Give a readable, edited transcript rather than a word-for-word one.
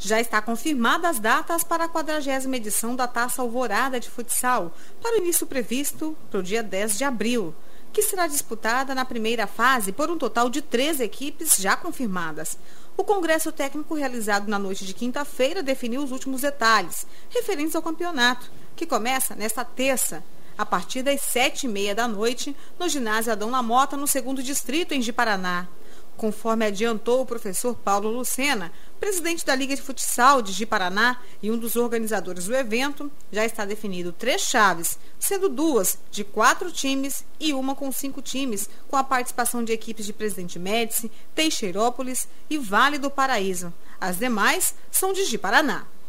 Já está confirmada as datas para a 40ª edição da Taça Alvorada de Futsal, para o início previsto para o dia 10 de abril, que será disputada na primeira fase por um total de 13 equipes já confirmadas. O congresso técnico realizado na noite de quinta-feira definiu os últimos detalhes, referentes ao campeonato, que começa nesta terça, a partir das 7h30 da noite, no ginásio Adão Lamota, no 2º Distrito, em Ji-Paraná. Conforme adiantou o professor Paulo Lucena, presidente da Liga de Futsal de Ji-Paraná e um dos organizadores do evento, já está definido 3 chaves, sendo 2 de 4 times e uma com 5 times, com a participação de equipes de Presidente Médici, Teixeirópolis e Vale do Paraíso. As demais são de Ji-Paraná.